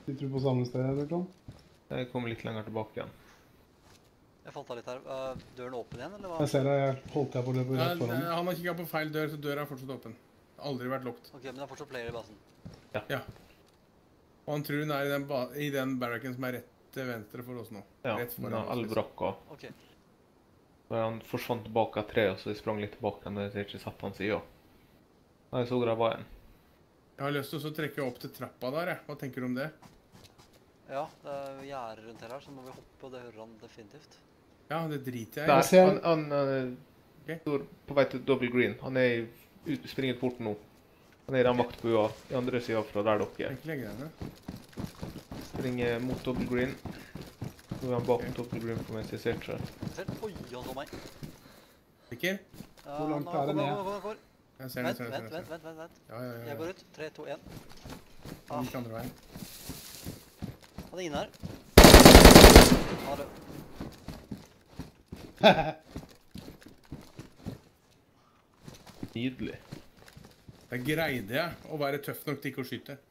Sitter du på samme sted, Bertrand? Jeg kommer litt lenger tilbake igjen. Jeg falt av litt her. Døren åpen igjen, eller hva? Jeg ser deg, jeg holdt deg på løpet rett foran. Han har kikket på feil dør, så døra er fortsatt åpen. Aldri vært lukket. Ok, men det er fortsatt player i basen. Ja. Og han tror hun er i den barracken som er rett til venstre for oss nå. Ja, rett den foran oss. elbrakka. Ok. Han forsvant tilbake av treet, så jeg sprang litt tilbake når jeg ikke satt han siden. Da jeg så hvor jeg var igjen. Jeg har lyst til å trekke opp til trappa der, jeg. Hva tenker du om det? Ja, det er jo gjerder rundt her, så må vi hoppe, og det hører han definitivt. Ja, det driter jeg i. Der, ser- han står på vei til double green. Han er springer ut porten nå. Han er i den vaktbua i andre siden fra der dere er. Ikke legge deg ned. Springer mot double green. Nå er han bak double green på meg, så jeg ser ikke. Oi, han så meg. Sikker? Hvor langt er det ned? Jeg ser det, Vent. ser det. Ja. Jeg går ut. 3, 2, 1. Han gikk andre veien. Han er inne her. Han er død. Nydelig. Da greide jeg å være tøff nok til ikke å skyte.